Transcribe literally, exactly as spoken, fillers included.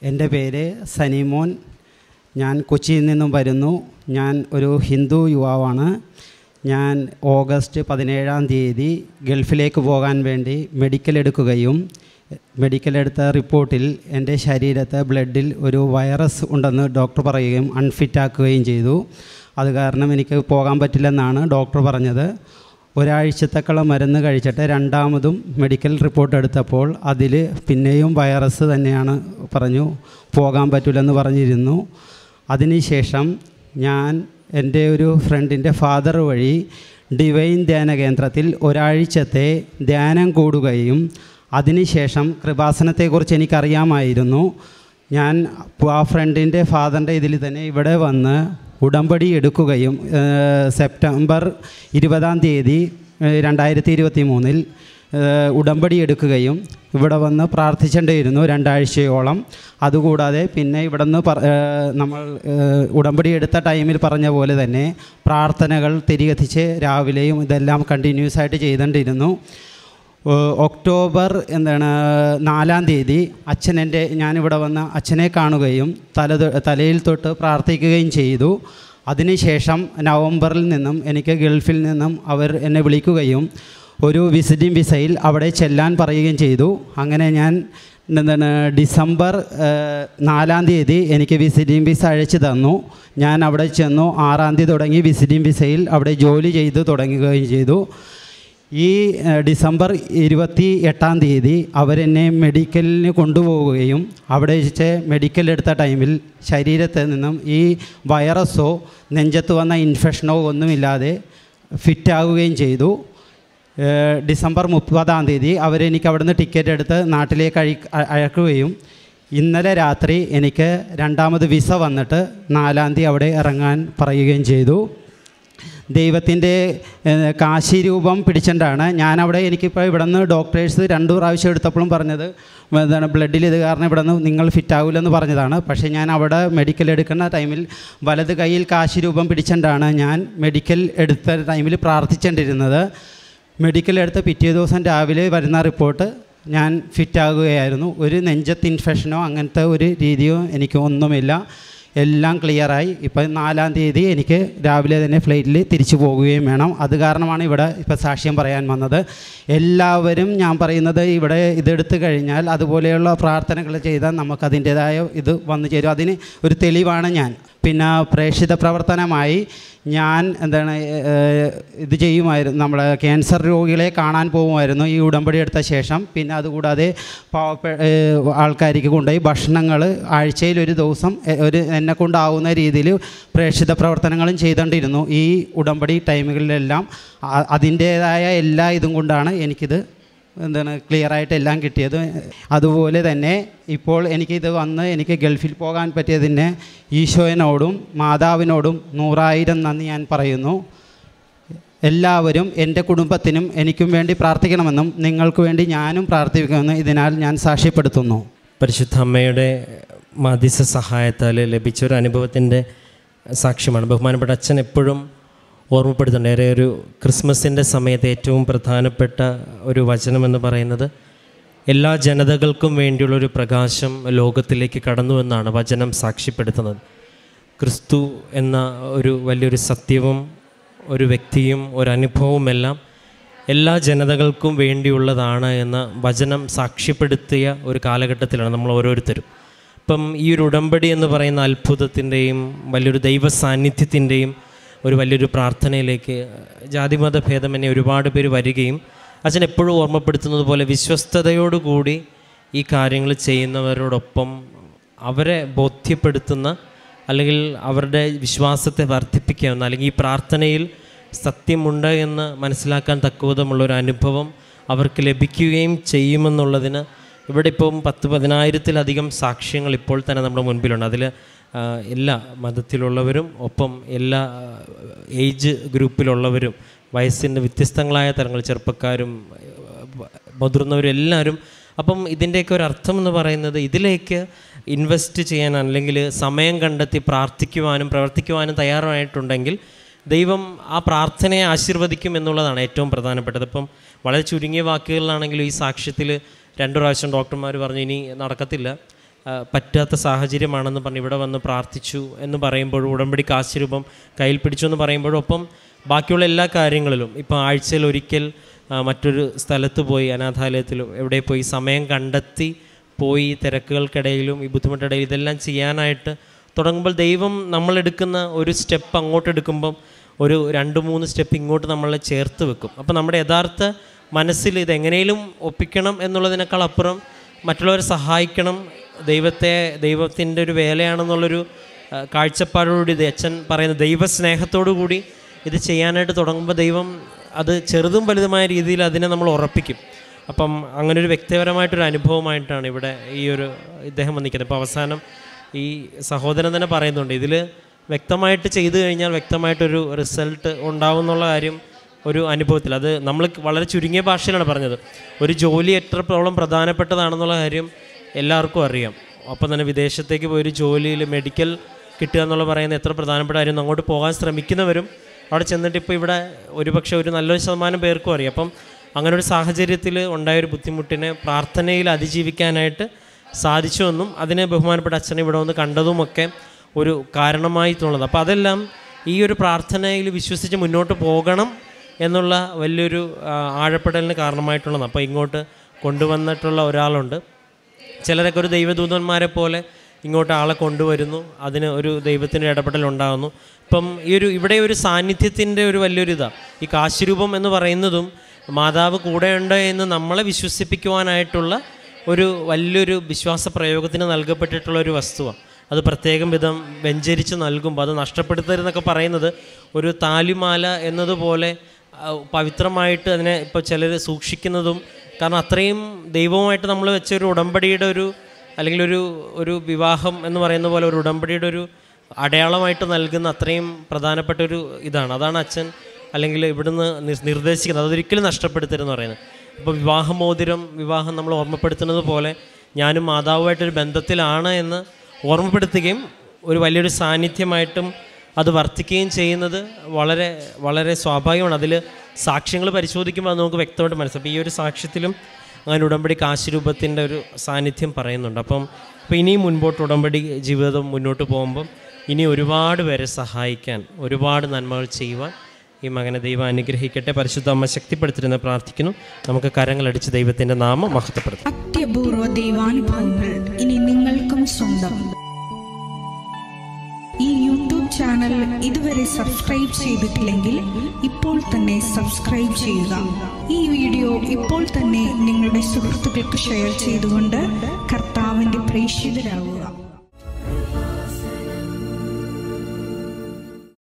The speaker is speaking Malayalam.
എൻ്റെ പേര് സനിമോൻ. ഞാൻ കൊച്ചിയിൽ നിന്നും വരുന്നു. ഞാൻ ഒരു ഹിന്ദു യുവാവാണ്. ഞാൻ ഓഗസ്റ്റ് പതിനേഴാം തീയതി ഗൾഫിലേക്ക് പോകാൻ വേണ്ടി മെഡിക്കൽ എടുക്കുകയും മെഡിക്കൽ എടുത്ത റിപ്പോർട്ടിൽ എൻ്റെ ശരീരത്തെ ബ്ലഡിൽ ഒരു വൈറസ് ഉണ്ടെന്ന് ഡോക്ടർ പറയുകയും അൺഫിറ്റാക്കുകയും ചെയ്തു. അത് കാരണം എനിക്ക് പോകാൻ പറ്റില്ലെന്നാണ് ഡോക്ടർ പറഞ്ഞത്. ഒരാഴ്ചത്തേക്കുള്ള മരുന്ന് കഴിച്ചിട്ട് രണ്ടാമതും മെഡിക്കൽ റിപ്പോർട്ട് എടുത്തപ്പോൾ അതിൽ പിന്നെയും വൈറസ് തന്നെയാണ് പറഞ്ഞു, പോകാൻ പറ്റില്ലെന്ന് പറഞ്ഞിരുന്നു. അതിനുശേഷം ഞാൻ എൻ്റെ ഒരു ഫ്രണ്ടിൻ്റെ ഫാദർ വഴി ഡിവൈൻ ധ്യാന കേന്ദ്രത്തിൽ ഒരാഴ്ചത്തെ ധ്യാനം കൂടുകയും അതിനുശേഷം കൃപാസനത്തെക്കുറിച്ച് എനിക്കറിയാമായിരുന്നു. ഞാൻ ആ ഫ്രണ്ടിൻ്റെ ഫാദറിൻ്റെ ഇതിൽ തന്നെ ഇവിടെ വന്ന് ഉടമ്പടി എടുക്കുകയും സെപ്റ്റംബർ ഇരുപതാം തീയതി രണ്ടായിരത്തി ഇരുപത്തി മൂന്നിൽ ഉടമ്പടി എടുക്കുകയും ഇവിടെ വന്ന് പ്രാർത്ഥിക്കേണ്ടിയിരുന്നു രണ്ടാഴ്ചയോളം. അതുകൂടാതെ പിന്നെ ഇവിടെ നിന്ന് നമ്മൾ ഉടമ്പടി എടുത്ത ടൈമിൽ പറഞ്ഞ പോലെ തന്നെ പ്രാർത്ഥനകൾ തിരികെത്തിച്ച് രാവിലെയും ഇതെല്ലാം കണ്ടിന്യൂസ് ആയിട്ട് ചെയ്തുകൊണ്ടിരുന്നു. ഒക്ടോബർ എന്താണ് നാലാം തീയതി അച്ഛൻ എൻ്റെ ഞാനിവിടെ വന്ന് അച്ഛനെ കാണുകയും തല തലയിൽ തൊട്ട് പ്രാർത്ഥിക്കുകയും ചെയ്തു. അതിനുശേഷം നവംബറിൽ നിന്നും എനിക്ക് ഗൾഫിൽ നിന്നും അവർ എന്നെ വിളിക്കുകയും ഒരു വിസിറ്റിംഗ് വിസയിൽ അവിടെ ചെല്ലാൻ പറയുകയും ചെയ്തു. അങ്ങനെ ഞാൻ എന്താണ് ഡിസംബർ നാലാം തീയതി എനിക്ക് വിസിറ്റിംഗ് വിസ അയച്ചു തന്നു. ഞാൻ അവിടെ ചെന്നു. ആറാം തീയതി തുടങ്ങി വിസിറ്റിംഗ് വിസയിൽ അവിടെ ജോലി ചെയ്ത് തുടങ്ങുകയും ചെയ്തു. ഈ ഡിസംബർ ഇരുപത്തി എട്ടാം തീയതി അവരെന്നെ മെഡിക്കലിന് കൊണ്ടുപോവുകയും അവിടെ വെച്ച് മെഡിക്കൽ എടുത്ത ടൈമിൽ ശരീരത്തിൽ നിന്നും ഈ വൈറസോ നെഞ്ചത്ത് വന്ന ഇൻഫെക്ഷനോ ഒന്നുമില്ലാതെ ഫിറ്റാകുകയും ചെയ്തു. ഡിസംബർ മുപ്പതാം തീയതി അവരെനിക്ക് അവിടുന്ന് ടിക്കറ്റ് എടുത്ത് നാട്ടിലേക്ക് അഴി അയക്കുകയും ഇന്നലെ രാത്രി എനിക്ക് രണ്ടാമത് വിസ വന്നിട്ട് നാലാം തീയതി അവിടെ ഇറങ്ങാൻ പറയുകയും ചെയ്തു. ദൈവത്തിൻ്റെ കാശി രൂപം പിടിച്ചിട്ടാണ് ഞാനവിടെ എനിക്കിപ്പോൾ ഇവിടെ നിന്ന് ഡോക്ടേഴ്സ് രണ്ടു പ്രാവശ്യം എടുത്തപ്പോഴും പറഞ്ഞത് എന്താണ് ബ്ലഡിൽ ഇത് കാരണം ഇവിടെ നിന്ന് നിങ്ങൾ ഫിറ്റാവില്ലെന്ന് പറഞ്ഞതാണ്. പക്ഷേ ഞാൻ അവിടെ മെഡിക്കൽ എടുക്കുന്ന ടൈമിൽ വലത് കൈയിൽ കാശി രൂപം പിടിച്ചിട്ടാണ് ഞാൻ മെഡിക്കൽ എടുത്ത ടൈമിൽ പ്രാർത്ഥിച്ചുകൊണ്ടിരുന്നത്. മെഡിക്കൽ എടുത്ത പിറ്റേ ദിവസം രാവിലെ വരുന്ന റിപ്പോർട്ട് ഞാൻ ഫിറ്റാകുകയായിരുന്നു. ഒരു നെഞ്ചത്ത് ഇൻഫെക്ഷനോ അങ്ങനത്തെ ഒരു രീതിയോ എനിക്ക് ഒന്നുമില്ല. എല്ലാം ക്ലിയറായി. ഇപ്പം നാലാം തീയതി എനിക്ക് രാവിലെ തന്നെ ഫ്ലൈറ്റിൽ തിരിച്ചു പോകുകയും വേണം. അത് കാരണമാണ് ഇവിടെ ഇപ്പം സാക്ഷ്യം പറയാൻ വന്നത്. എല്ലാവരും ഞാൻ പറയുന്നത് ഇവിടെ ഇതെടുത്തു കഴിഞ്ഞാൽ അതുപോലെയുള്ള പ്രാർത്ഥനകൾ ചെയ്താൽ നമുക്കതിൻ്റേതായ ഇത് വന്നു ചേരും. അതിന് ഒരു തെളിവാണ് ഞാൻ. പിന്നെ പ്രേക്ഷിത പ്രവർത്തനമായി ഞാൻ എന്താണ് ഇത് ചെയ്യുമായിരുന്നു, നമ്മളെ ക്യാൻസർ രോഗികളെ കാണാൻ പോകുമായിരുന്നു ഈ ഉടമ്പടി എടുത്ത ശേഷം. പിന്നെ അതുകൂടാതെ പാവപ്പെട്ട ആൾക്കാർക്ക് കൊണ്ടുപോയി ഭക്ഷണങ്ങൾ ആഴ്ചയിൽ ഒരു ദിവസം ഒരു എന്നെ കൊണ്ടാവുന്ന രീതിയിൽ പ്രേക്ഷിത പ്രവർത്തനങ്ങളും ചെയ്തുകൊണ്ടിരുന്നു ഈ ഉടമ്പടി ടൈമുകളിലെല്ലാം. അതിൻ്റേതായ എല്ലാ ഇതും കൊണ്ടാണ് എനിക്കിത് എന്താണ് ക്ലിയറായിട്ട് എല്ലാം കിട്ടിയത്. അതുപോലെ തന്നെ ഇപ്പോൾ എനിക്കിത് വന്ന് എനിക്ക് ഗൾഫിൽ പോകാൻ പറ്റിയതിന് ഈശോയോടും മാതാവിനോടും നൂറായിരം നന്ദി ഞാൻ പറയുന്നു. എല്ലാവരും എൻ്റെ കുടുംബത്തിനും എനിക്കും വേണ്ടി പ്രാർത്ഥിക്കണമെന്നും നിങ്ങൾക്ക് വേണ്ടി ഞാനും പ്രാർത്ഥിക്കുമെന്നും ഇതിനാൽ ഞാൻ സാക്ഷ്യപ്പെടുത്തുന്നു. പരിശുദ്ധ അമ്മയുടെ മധ്യസ്ഥ സഹായത്താൽ ലഭിച്ചൊരു അനുഭവത്തിൻ്റെ സാക്ഷ്യമാണ്. ബഹുമാനപ്പെട്ട അച്ഛൻ എപ്പോഴും ഓർമ്മപ്പെടുത്തുന്നുണ്ട്. ഏറെ ഒരു ക്രിസ്മസിൻ്റെ സമയത്ത് ഏറ്റവും പ്രധാനപ്പെട്ട ഒരു വചനമെന്ന് പറയുന്നത് എല്ലാ ജനതകൾക്കും വേണ്ടിയുള്ളൊരു പ്രകാശം ലോകത്തിലേക്ക് കടന്നു എന്നാണ് വചനം സാക്ഷ്യപ്പെടുത്തുന്നത്. ക്രിസ്തു എന്ന ഒരു വലിയൊരു സത്യവും ഒരു വ്യക്തിയും ഒരനുഭവവുമെല്ലാം എല്ലാ ജനതകൾക്കും വേണ്ടിയുള്ളതാണ് എന്ന വചനം സാക്ഷ്യപ്പെടുത്തിയ ഒരു കാലഘട്ടത്തിലാണ് നമ്മൾ ഓരോരുത്തരും. ഇപ്പം ഈ ഒരു ഉടമ്പടി എന്ന് പറയുന്ന അത്ഭുതത്തിൻ്റെയും വലിയൊരു ദൈവ സാന്നിധ്യത്തിൻ്റെയും ഒരു വലിയൊരു പ്രാർത്ഥനയിലേക്ക് ജാതിമത ഭേദമന്യേ ഒരുപാട് പേര് വരികയും അച്ഛൻ എപ്പോഴും ഓർമ്മപ്പെടുത്തുന്നത് പോലെ വിശ്വസ്തയോടുകൂടി ഈ കാര്യങ്ങൾ ചെയ്യുന്നവരോടൊപ്പം അവരെ ബോധ്യപ്പെടുത്തുന്ന അല്ലെങ്കിൽ അവരുടെ വിശ്വാസത്തെ വർദ്ധിപ്പിക്കാവുന്ന അല്ലെങ്കിൽ ഈ പ്രാർത്ഥനയിൽ സത്യമുണ്ട് എന്ന് മനസ്സിലാക്കാൻ തക്കവിധമുള്ളൊരു അനുഭവം അവർക്ക് ലഭിക്കുകയും ചെയ്യുമെന്നുള്ളതിന് ഇവിടെ ഇപ്പം പത്ത് പതിനായിരത്തിലധികം സാക്ഷ്യങ്ങൾ ഇപ്പോൾ തന്നെ നമ്മുടെ മുൻപിലുണ്ട്. അതിൽ എല്ലാ മതത്തിലുള്ളവരും ഒപ്പം എല്ലാ ഏജ് ഗ്രൂപ്പിലുള്ളവരും വയസ്സിൻ്റെ വ്യത്യസ്തങ്ങളായ തരങ്ങൾ ചെറുപ്പക്കാരും മുതിർന്നവരും എല്ലാവരും. അപ്പം ഇതിൻ്റെയൊക്കെ ഒരു അർത്ഥം എന്ന് പറയുന്നത് ഇതിലേക്ക് ഇൻവെസ്റ്റ് ചെയ്യാൻ അല്ലെങ്കിൽ സമയം കണ്ടെത്തി പ്രാർത്ഥിക്കുവാനും പ്രവർത്തിക്കുവാനും തയ്യാറായിട്ടുണ്ടെങ്കിൽ ദൈവം ആ പ്രാർത്ഥനയെ ആശീർവദിക്കും എന്നുള്ളതാണ് ഏറ്റവും പ്രധാനപ്പെട്ടത്. ഇപ്പം വളരെ ചുരുങ്ങിയ വാക്കുകളിലാണെങ്കിലും ഈ സാക്ഷ്യത്തിൽ രണ്ടു പ്രാവശ്യം ഡോക്ടർമാർ പറഞ്ഞു ഇനി നടക്കത്തില്ല, പറ്റാത്ത സാഹചര്യമാണെന്ന് പറഞ്ഞ് ഇവിടെ വന്ന് പ്രാർത്ഥിച്ചു എന്ന് പറയുമ്പോഴും, ഉടമ്പടി കാശുരൂപം കയ്യിൽ പിടിച്ചു എന്ന് പറയുമ്പോഴും, ഒപ്പം ബാക്കിയുള്ള എല്ലാ കാര്യങ്ങളിലും ഇപ്പോൾ ആഴ്ചയിൽ ഒരിക്കൽ മറ്റൊരു സ്ഥലത്ത് പോയി, അനാഥാലയത്തിലും എവിടെ പോയി സമയം കണ്ടെത്തി പോയി തിരക്കുകൾക്കിടയിലും ഈ ബുദ്ധിമുട്ടിടയിൽ ഇതെല്ലാം ചെയ്യാനായിട്ട് തുടങ്ങുമ്പോൾ ദൈവം നമ്മളെടുക്കുന്ന ഒരു സ്റ്റെപ്പ് അങ്ങോട്ട് എടുക്കുമ്പം ഒരു രണ്ട് മൂന്ന് സ്റ്റെപ്പ് ഇങ്ങോട്ട് നമ്മളെ ചേർത്ത് വെക്കും. അപ്പോൾ നമ്മുടെ യഥാർത്ഥ മനസ്സിൽ ഇതെങ്ങനെയും ഒപ്പിക്കണം എന്നുള്ളതിനേക്കാൾ അപ്പുറം മറ്റുള്ളവരെ സഹായിക്കണം, ദൈവത്തെ ദൈവത്തിൻ്റെ ഒരു വേലയാണെന്നുള്ളൊരു കാഴ്ചപ്പാടോടുകൂടി ഇത് അച്ഛൻ പറയുന്ന ദൈവസ്നേഹത്തോടു കൂടി ഇത് ചെയ്യാനായിട്ട് തുടങ്ങുമ്പോൾ ദൈവം അത് ചെറുതും വലുതുമായ രീതിയിൽ അതിനെ നമ്മൾ ഉറപ്പിക്കും. അപ്പം അങ്ങനെ ഒരു വ്യക്തിപരമായിട്ടൊരു അനുഭവമായിട്ടാണ് ഇവിടെ ഈ ഒരു ഇദ്ദേഹം വന്നിരിക്കുന്നത്. അപ്പോൾ അവസാനം ഈ സഹോദരൻ തന്നെ പറയുന്നുണ്ട്, ഇതിൽ വ്യക്തമായിട്ട് ചെയ്തു കഴിഞ്ഞാൽ വ്യക്തമായിട്ടൊരു റിസൾട്ട് ഉണ്ടാവും എന്നുള്ള കാര്യം ഒരു അനുഭവത്തിൽ. അത് നമ്മൾ വളരെ ചുരുങ്ങിയ ഭാഷയിലാണ് പറഞ്ഞത്. ഒരു ജോലി എത്രത്തോളം പ്രധാനപ്പെട്ടതാണെന്നുള്ള കാര്യം എല്ലാവർക്കും അറിയാം. അപ്പം തന്നെ വിദേശത്തേക്ക് പോയൊരു ജോലിയിൽ മെഡിക്കൽ കിട്ടുക എന്നുള്ള പറയുന്നത് എത്ര പ്രധാനപ്പെട്ട കാര്യം. അങ്ങോട്ട് പോകാൻ ശ്രമിക്കുന്നവരും അവിടെ ചെന്നിട്ട് ഇപ്പോൾ ഇവിടെ ഒരുപക്ഷെ ഒരു നല്ലൊരു ശതമാനം പേർക്കും അറിയാം. അപ്പം അങ്ങനെ ഒരു സാഹചര്യത്തിൽ ഉണ്ടായൊരു ബുദ്ധിമുട്ടിനെ പ്രാർത്ഥനയിൽ അതിജീവിക്കാനായിട്ട് സാധിച്ചുവെന്നും അതിനെ ബഹുമാനപ്പെട്ട അച്ഛനെ ഇവിടെ വന്ന് കണ്ടതുമൊക്കെ ഒരു കാരണമായിട്ടുള്ളത്. അപ്പോൾ അതെല്ലാം ഈ ഒരു പ്രാർത്ഥനയിൽ വിശ്വസിച്ച് മുന്നോട്ട് പോകണം എന്നുള്ള വലിയൊരു ആഴപ്പെടലിന് കാരണമായിട്ടുള്ളതാണ്. അപ്പോൾ ഇങ്ങോട്ട് കൊണ്ടുവന്നിട്ടുള്ള ഒരാളുണ്ട്. ചിലരൊക്കെ ഒരു ദൈവദൂതന്മാരെ പോലെ ഇങ്ങോട്ട് ആളെ കൊണ്ടുവരുന്നു, അതിന് ഒരു ദൈവത്തിൻ്റെ ഇടപെടൽ ഉണ്ടാകുന്നു. ഇപ്പം ഈ ഒരു ഇവിടെ ഒരു സാന്നിധ്യത്തിൻ്റെ ഒരു വലിയൊരു ഇതാണ് ഈ കാശുരൂപം എന്ന് പറയുന്നതും. മാതാവ് കൂടെയുണ്ട് എന്ന് നമ്മളെ വിശ്വസിപ്പിക്കുവാനായിട്ടുള്ള ഒരു വലിയൊരു വിശ്വാസ പ്രയോഗത്തിന് നൽകപ്പെട്ടിട്ടുള്ള ഒരു വസ്തുവാണ്. അത് പ്രത്യേകം വിധം വെഞ്ചരിച്ച് നൽകുമ്പോൾ അത് നഷ്ടപ്പെടുത്തരുതെന്നൊക്കെ പറയുന്നത് ഒരു താലിമാല എന്നതുപോലെ പവിത്രമായിട്ട് അതിനെ ഇപ്പോൾ ചിലർ സൂക്ഷിക്കുന്നതും, കാരണം അത്രയും ദൈവവുമായിട്ട് നമ്മൾ വെച്ചൊരു ഉടമ്പടിയുടെ ഒരു അല്ലെങ്കിൽ ഒരു ഒരു വിവാഹം എന്ന് പറയുന്ന പോലെ ഒരു ഉടമ്പടിയുടെ ഒരു അടയാളമായിട്ട് നൽകുന്ന അത്രയും പ്രധാനപ്പെട്ട ഒരു ഇതാണ്. അതാണ് അച്ഛൻ അല്ലെങ്കിൽ ഇവിടുന്ന് നിർദ്ദേശിക്കുന്നത്, അതൊരിക്കലും നഷ്ടപ്പെടുത്തരുതെന്ന് പറയുന്നത്. അപ്പോൾ വിവാഹമോതിരം, വിവാഹം നമ്മൾ ഓർമ്മപ്പെടുത്തുന്നത് പോലെ ഞാനും മാതാവുമായിട്ടൊരു ബന്ധത്തിലാണ് എന്ന് ഓർമ്മപ്പെടുത്തുകയും ഒരു വലിയൊരു സാന്നിധ്യമായിട്ടും അത് വർദ്ധിക്കുകയും ചെയ്യുന്നത് വളരെ വളരെ സ്വാഭാവികമാണ്. അതിൽ സാക്ഷ്യങ്ങൾ പരിശോധിക്കുമ്പോൾ അത് നമുക്ക് വ്യക്തമായിട്ട് മനസ്സിലാവും. ഈ ഒരു സാക്ഷ്യത്തിലും അങ്ങനെ ഉടമ്പടി കാശുരൂപത്തിൻ്റെ ഒരു സാന്നിധ്യം പറയുന്നുണ്ട്. അപ്പം അപ്പോൾ ഇനിയും മുൻപോട്ട് ഉടമ്പടി ജീവിതം മുന്നോട്ട് പോകുമ്പം ഇനി ഒരുപാട് പേരെ സഹായിക്കാൻ, ഒരുപാട് നന്മകൾ ചെയ്യുവാൻ ഈ മകനെ ദൈവം അനുഗ്രഹിക്കട്ടെ. പരിശുദ്ധ അമ്മ ശക്തിപ്പെടുത്തിരുന്ന് പ്രാർത്ഥിക്കുന്നു. നമുക്ക് കരങ്ങളടിച്ച് ദൈവത്തിൻ്റെ നാമം മഹത്വപ്പെടുത്താം. അത്യപൂർവ ദൈവാനുഭവങ്ങൾ ഇനി നിങ്ങൾക്കും സ്വന്തം. ഈ യൂട്യൂബ് ചാനൽ ഇതുവരെ സബ്സ്ക്രൈബ് ചെയ്തിട്ടില്ലെങ്കിൽ ഇപ്പോൾ തന്നെ സബ്സ്ക്രൈബ് ചെയ്യുക. ഈ വീഡിയോ ഇപ്പോൾ തന്നെ നിങ്ങളുടെ സുഹൃത്തുക്കൾക്ക് ഷെയർ ചെയ്തുകൊണ്ട് കർത്താവിൻ്റെ പ്രേക്ഷിതരാകുക.